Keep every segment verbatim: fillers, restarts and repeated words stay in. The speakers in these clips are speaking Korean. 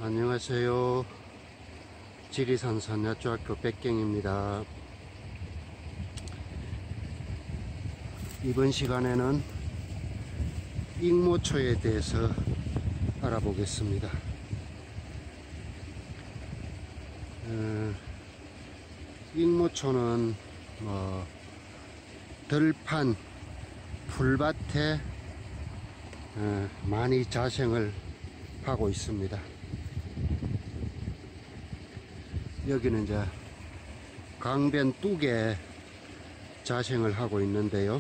안녕하세요. 지리산 산야초학교 백경입니다. 이번 시간에는 익모초에 대해서 알아보겠습니다. 어, 익모초는 뭐 들판, 풀밭에 어, 많이 자생을 하고 있습니다. 여기는 이제 강변 뚝에 자생을 하고 있는데요.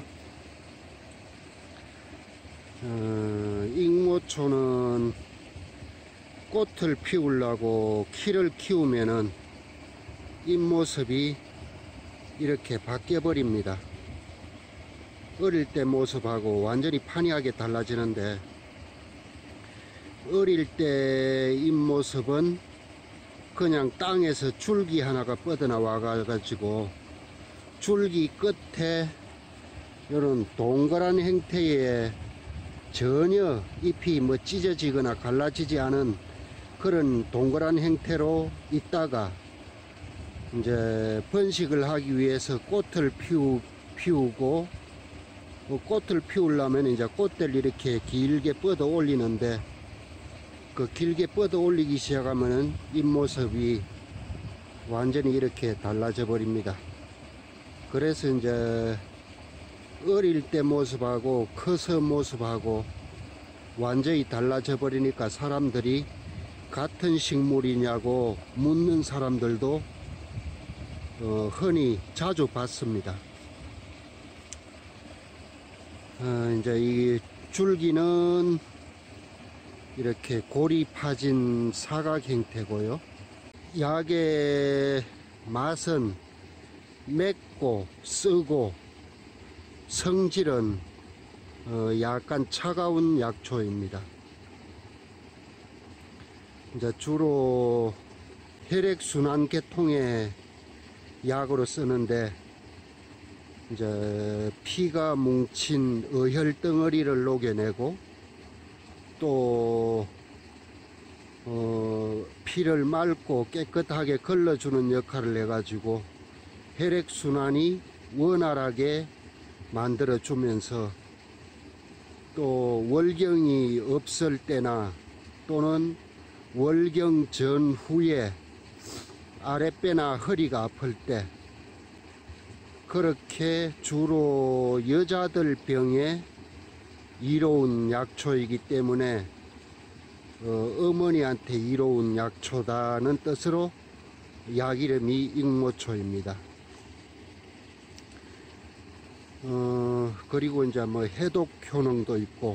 어, 익모초는 꽃을 피우려고 키를 키우면은 잎모습이 이렇게 바뀌어 버립니다. 어릴 때 모습하고 완전히 판이하게 달라지는데, 어릴 때 잎모습은 그냥 땅에서 줄기 하나가 뻗어나와 가지고 줄기 끝에 이런 동그란 형태의 전혀 잎이 뭐 찢어지거나 갈라지지 않은 그런 동그란 형태로 있다가 이제 번식을 하기 위해서 꽃을 피우, 피우고 꽃을 피우려면 이제 꽃대를 이렇게 길게 뻗어 올리는데, 그 길게 뻗어 올리기 시작하면은 잎모습이 완전히 이렇게 달라져 버립니다. 그래서 이제 어릴 때 모습하고 커서 모습하고 완전히 달라져 버리니까 사람들이 같은 식물이냐고 묻는 사람들도 어, 흔히 자주 봤습니다. 어, 이제 이 줄기는 이렇게 골이 파진 사각 형태고요. 약의 맛은 맵고 쓰고 성질은 어 약간 차가운 약초입니다. 이제 주로 혈액순환 계통의 약으로 쓰는데, 이제 피가 뭉친 어혈 덩어리를 녹여내고 또 어, 피를 맑고 깨끗하게 걸러주는 역할을 해가지고 혈액순환이 원활하게 만들어주면서, 또 월경이 없을 때나 또는 월경 전후에 아랫배나 허리가 아플 때, 그렇게 주로 여자들 병에 이로운 약초이기 때문에 어, 어머니한테 이로운 약초다는 뜻으로 약 이름이 익모초입니다. 어, 그리고 이제 뭐 해독 효능도 있고,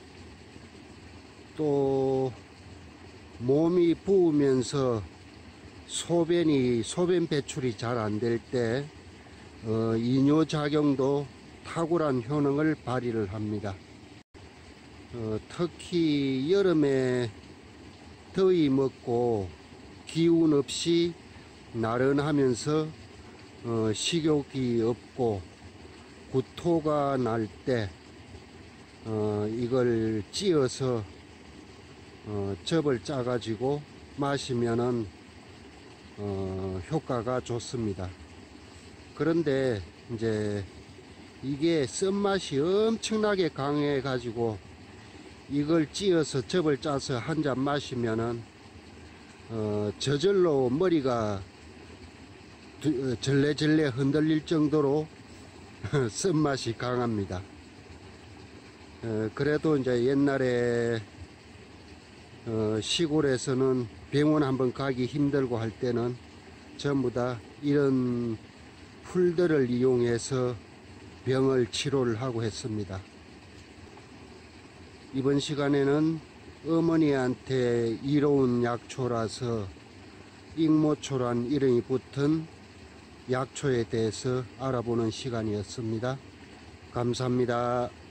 또 몸이 부으면서 소변이 소변 배출이 잘 안 될 때 어, 이뇨작용도 탁월한 효능을 발휘를 합니다. 어, 특히 여름에 더위 먹고 기운 없이 나른하면서 어, 식욕이 없고 구토가 날 때 어, 이걸 찧어서 어, 즙을 짜 가지고 마시면은 어, 효과가 좋습니다. 그런데 이제 이게 쓴맛이 엄청나게 강해 가지고 이걸 찧어서 즙을 짜서 한 잔 마시면은 어, 저절로 머리가 두, 절레절레 흔들릴 정도로 쓴맛이 강합니다. 어, 그래도 이제 옛날에 어, 시골에서는 병원 한번 가기 힘들고 할 때는 전부 다 이런 풀들을 이용해서 병을 치료를 하고 했습니다. 이번 시간에는 어머니한테 이로운 약초라서 익모초란 이름이 붙은 약초에 대해서 알아보는 시간이었습니다. 감사합니다.